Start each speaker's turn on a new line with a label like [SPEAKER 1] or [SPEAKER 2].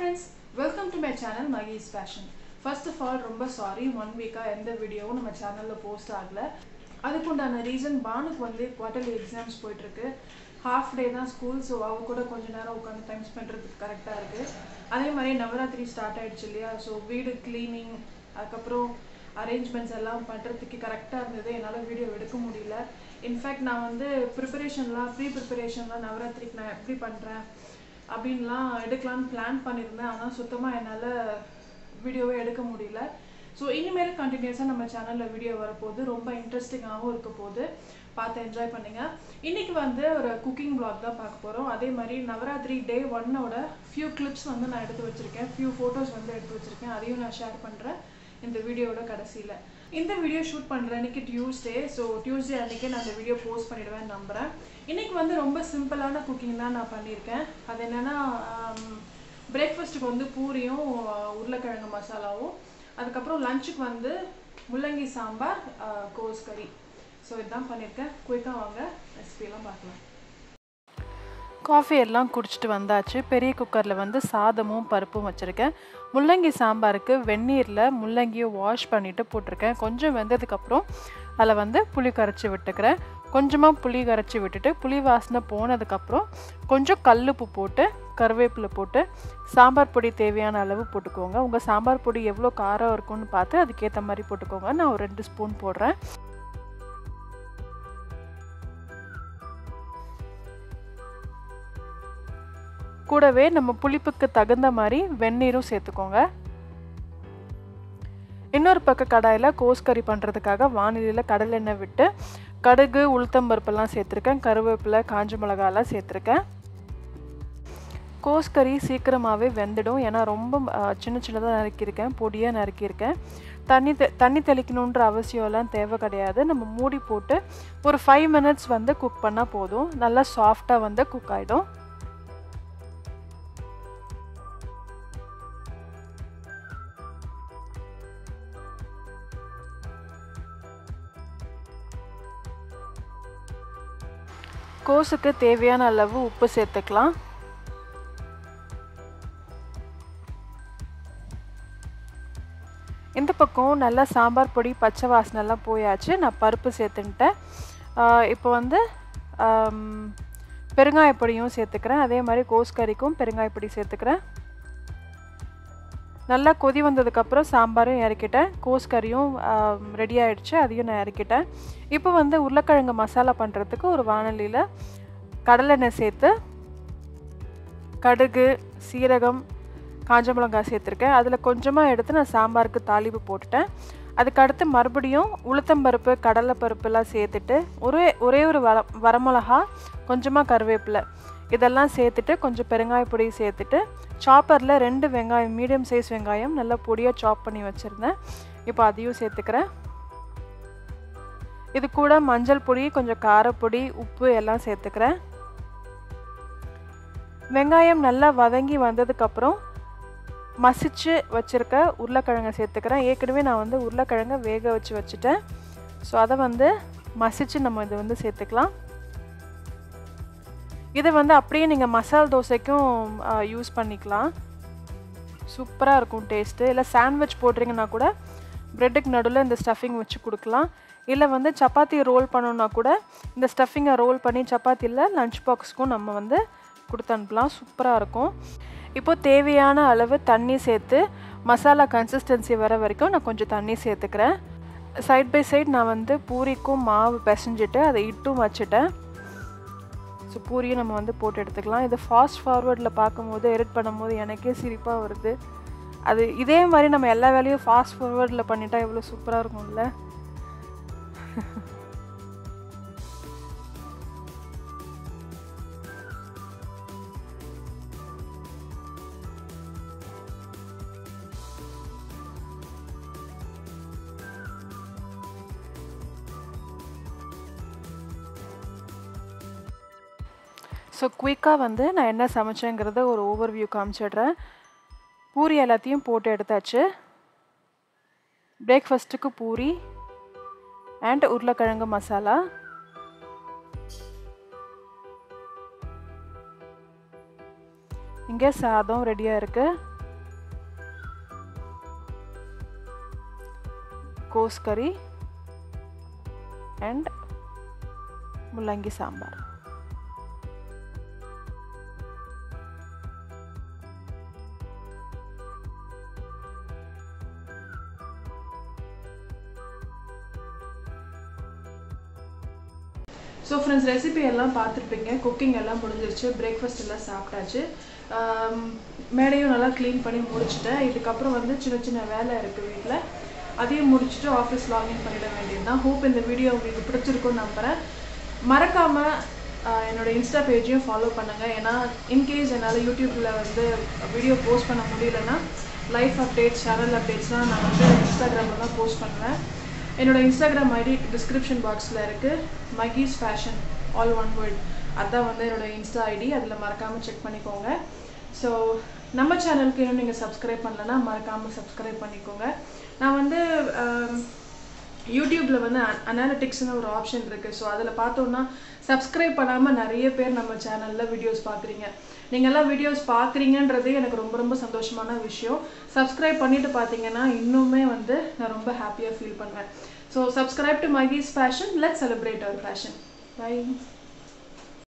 [SPEAKER 1] friends, welcome to my channel Magi's Fashion. First of all, ரொம்ப sorry 1 week எந்த வீடியோவும் நம்ம சேனல்ல போஸ்ட் ஆகல. அதுக்குண்டான ரீசன் பானுக்கு வந்து குவார்ட்டர்லி எக்ஸாம்ஸ் போயிட்டு இருக்கு. ஹாஃப் டே தான் ஸ்கூல், ஸோ அவ கூட கொஞ்ச நேரம் உட்காந்து டைம் ஸ்பெண்ட் பண்ணுறதுக்கு கரெக்டாக இருக்குது. அதே மாதிரி நவராத்திரி ஸ்டார்ட் ஆகிடுச்சு இல்லையா, ஸோ வீடு க்ளீனிங் அதுக்கப்புறம் அரேஞ்ச்மெண்ட்ஸ் எல்லாம் பண்ணுறதுக்கு கரெக்டாக இருந்தது. என்னால் வீடியோ எடுக்க முடியல. இன்ஃபேக்ட் நான் வந்து ப்ரீ ப்ரிப்பரேஷன்லாம் நவராத்திரிக்கு நான் எப்படி பண்ணுறேன் அப்படின்லாம் எடுக்கலான்னு பிளான் பண்ணியிருந்தேன். ஆனால் சுத்தமாக என்னால் வீடியோவே எடுக்க முடியல. ஸோ இனிமேல் கண்டினியூஸாக நம்ம சேனலில் வீடியோ வரப்போகுது. ரொம்ப இன்ட்ரெஸ்டிங்காகவும் இருக்க போகுது, பார்த்து என்ஜாய் பண்ணுங்கள். இன்றைக்கி வந்து ஒரு குக்கிங் வ்ளாக் தான் பார்க்க போகிறோம். அதே மாதிரி நவராத்திரி டே 1ஓட ஃபியூ கிளிப்ஸ் வந்து நான் எடுத்து வச்சுருக்கேன், ஃபியூ ஃபோட்டோஸ் வந்து எடுத்து வச்சுருக்கேன். அதையும் நான் ஷேர் பண்ணுறேன் இந்த வீடியோட கடைசியில். இந்த வீடியோ ஷூட் பண்ணுறேன் அன்றைக்கி டியூஸ்டே. ஸோ டியூஸ்டே அன்றைக்கே நான் இந்த வீடியோ போஸ்ட் பண்ணிவிடுவேன் நம்புகிறேன். இன்றைக்கி வந்து ரொம்ப சிம்பிளான குக்கிங் தான் நான் பண்ணியிருக்கேன். அது என்னென்னா, பிரேக்ஃபாஸ்ட்டுக்கு வந்து பூரியும் உருளைக்கிழங்கு மசாலாவும், அதுக்கப்புறம் லஞ்சுக்கு வந்து முள்ளங்கி சாம்பார் கோஸ் கறி. ஸோ இதுதான் பண்ணியிருக்கேன். குயிக்காக வாங்க ரெசிபியெல்லாம் பார்க்கலாம். காஃபி எல்லாம் குடிச்சிட்டு வந்தாச்சு. பெரிய குக்கரில் வந்து சாதமும் பருப்பும் வச்சுருக்கேன். முள்ளங்கி சாம்பாருக்கு வெந்நீரில் முள்ளங்கியை வாஷ் பண்ணிவிட்டு போட்டிருக்கேன். கொஞ்சம் வெந்ததுக்கப்புறம் அதில் வந்து புளி கரைச்சி விட்டுக்கிறேன். கொஞ்சமாக புளி கரைச்சி விட்டுட்டு புளி வாசனை போனதுக்கப்புறம் கொஞ்சம் கல்லுப்பு போட்டு கருவேப்பிலை போட்டு சாம்பார் பொடி தேவையான அளவு போட்டுக்கோங்க. உங்கள் சாம்பார் பொடி எவ்வளோ காரம் இருக்குன்னு பார்த்து அதுக்கேற்ற மாதிரி போட்டுக்கோங்க. நான் ஒரு 2 ஸ்பூன் போடுறேன். கூடவே நம்ம புளிப்புக்கு தகுந்த மாதிரி வெந்நீரும் சேர்த்துக்கோங்க. இன்னொரு பக்கம் கடாயில் கோஸ் கறி பண்ணுறதுக்காக வானிலையில் கடலை எண்ணெய் விட்டு கடுகு உளுத்தம்பருப்பெல்லாம் சேர்த்துருக்கேன். கருவேப்பிலை காஞ்ச மிளகாலாம் சேர்த்துருக்கேன். கோஸ் கறி சீக்கிரமாகவே வெந்துடும், ஏன்னா ரொம்ப சின்ன சின்னதாக நறுக்கியிருக்கேன், பொடியாக நறுக்கியிருக்கேன். தண்ணி தெளிக்கணுன்ற அவசியம்லாம் தேவை கிடையாது. நம்ம மூடி போட்டு ஒரு 5 மினிட்ஸ் வந்து குக் பண்ணால் போதும். நல்லா சாஃப்டாக வந்து குக் ஆகிடும். கோஸுக்கு தேவையான அளவு உப்பு சேர்த்துக்கலாம். இந்த பக்கம் நல்லா சாம்பார் பொடி பச்சை வாசனைலாம் போயாச்சு. நான் பருப்பு சேர்த்துன்ட்டேன். இப்போ வந்து பெருங்காயப்பொடியும் சேர்த்துக்கிறேன். அதே மாதிரி கோஸ் கறிக்கும் பெருங்காயப்பொடி சேர்த்துக்கிறேன். நல்லா கொதி வந்ததுக்கப்புறம் சாம்பாரும் இறக்கிட்டேன். கோஸ் கறியும் ரெடி ஆகிடுச்சு, அதையும் நான் இறக்கிட்டேன். இப்போ வந்து உருளைக்கிழங்கு மசாலா பண்ணுறதுக்கு ஒரு வானலியில் கடலெண்ணெய் சேர்த்து கடுகு சீரகம் காஞ்ச மிளகாய் சேர்த்துருக்கேன். அதில் கொஞ்சமாக எடுத்து நான் சாம்பாருக்கு தாளிப்பு போட்டுட்டேன். அதுக்கடுத்து மறுபடியும் உளுத்தம்பருப்பு கடலைப்பருப்புலாம் சேர்த்துட்டு ஒரே ஒரு வரமிளகா கொஞ்சமாக கருவேப்பிலை இதெல்லாம் சேர்த்துட்டு கொஞ்சம் பெருங்காய பொடி சேர்த்துட்டு சாப்பரில் 2 வெங்காயம் மீடியம் சைஸ் வெங்காயம் நல்லா பொடியாக சாப் பண்ணி வச்சுருந்தேன். இப்போ அதையும் சேர்த்துக்கிறேன். இது கூட மஞ்சள் பொடி கொஞ்சம் காரப்பொடி உப்பு எல்லாம் சேர்த்துக்கிறேன். வெங்காயம் நல்லா வதங்கி வந்ததுக்கப்புறம் மசிச்சு வச்சுருக்க உருளைக்கிழங்கை சேர்த்துக்கிறேன். ஏற்கனவே நான் வந்து உருளைக்கிழங்கை வேக வச்சுட்டேன். ஸோ அதை வந்து மசிச்சு நம்ம இதை வந்து சேர்த்துக்கலாம். இதை வந்து அப்படியே நீங்கள் மசாலா தோசைக்கும் யூஸ் பண்ணிக்கலாம். சூப்பராக இருக்கும் டேஸ்ட்டு. இல்லை சாண்ட்விச் போடுறீங்கன்னா கூட ப்ரெட்டுக்கு நடுவில் இந்த ஸ்டஃபிங் வச்சு கொடுக்கலாம். இல்லை வந்து சப்பாத்தி ரோல் பண்ணோன்னா கூட இந்த ஸ்டஃபிங்கை ரோல் பண்ணி சப்பாத்தியில் லஞ்ச் பாக்ஸுக்கும் நம்ம வந்து கொடுத்து அனுப்பலாம். சூப்பராக இருக்கும். இப்போது தேவையான அளவு தண்ணி சேர்த்து மசாலா கன்சிஸ்டன்சி வர வரைக்கும் நான் கொஞ்சம் தண்ணி சேர்த்துக்கிறேன். சைட் பை சைட் நான் வந்து பூரிக்கும் மாவு பிசைஞ்சிட்டு அதை இட்டும் வச்சுட்டேன். ஸோ பூரியும் நம்ம வந்து போட்டு எடுத்துக்கலாம். இதை ஃபாஸ்ட் ஃபார்வர்டில் பார்க்கும்போது எடிட் பண்ணும்போது எனக்கே சிரிப்பாக வருது. அது இதே மாதிரி நம்ம எல்லா வேலையும் ஃபாஸ்ட் ஃபார்வர்டில் பண்ணிட்டா எவ்வளோ சூப்பராக இருக்கும்ல. ஸோ குயிக்காக வந்து நான் என்ன சமைச்சேங்கிறத ஒரு ஓவர்வியூ காமிச்சிடுறேன். பூரி எல்லாத்தையும் போட்டு எடுத்தாச்சு. பிரேக்ஃபாஸ்ட்டுக்கு பூரி அண்ட் உருளைக்கிழங்கு மசாலா. இங்கே சாதம் ரெடியாக இருக்குது. course curry and Mulangi Sambar. So friends, recipe எல்லாம் பார்த்திருப்பீங்க. cooking எல்லாம் முடிஞ்சிருச்சு. breakfast எல்லாம் சாப்பிட்டாச்சு. மேடையும் நல்லா க்ளீன் பண்ணி முடிச்சிட்டேன். இதுக்கு அப்புறம் வந்து சின்ன சின்ன வேலை இருக்கு வீட்ல. அதையும் முடிச்சிட்டு ஆபீஸ் லாகின் பண்ணிட வேண்டியதுதான். hope இந்த வீடியோ உங்களுக்கு பிடிச்சிருக்கும்னு நம்புறேன். மறக்காம என்னோட இன்ஸ்டா பேஜையும் ஃபாலோ பண்ணுங்க. ஏனா இன் கேஸ் என்னால யூடியூப்ல வந்து வீடியோ போஸ்ட் பண்ண முடியலனா லைஃப் அப்டேட்ஸ், சேனல் அப்டேட்ஸ்லாம் நான் வந்து இன்ஸ்டாகிராம்ல தான் போஸ்ட் பண்ணுவேன். என்னோட இன்ஸ்டாகிராம் ஐடி டிஸ்கிரிப்ஷன் பாக்ஸ்ல இருக்கு. Maggie's Fashion all one word. அதான் வந்து என்னோட இன்ஸ்டா ஐடி. அதுல மறக்காம செக் பண்ணிக்கோங்க. ஸோ நம்ம சேனலுக்கு இன்னும் நீங்கள் சப்ஸ்கிரைப் பண்ணலன்னா மறக்காமல் சப்ஸ்கிரைப் பண்ணிக்கோங்க. நான் வந்து யூடியூப்பில் வந்து அனாலிட்டிக்ஸ்னு ஒரு ஆப்ஷன் இருக்குது. ஸோ அதில் பார்த்தோன்னா சப்ஸ்கிரைப் பண்ணாமல் நிறைய பேர் நம்ம சேனலில் வீடியோஸ் பார்க்குறீங்க. நீங்கள்லாம் வீடியோஸ் பார்க்குறீங்கன்றதே எனக்கு ரொம்ப ரொம்ப சந்தோஷமான விஷயம். சப்ஸ்கிரைப் பண்ணிவிட்டு பார்த்தீங்கன்னா இன்னுமே வந்து நான் ரொம்ப ஹாப்பியாக ஃபீல் பண்ணுவேன். So subscribe to Maggie's Fashion. Let's celebrate our fashion. Bye.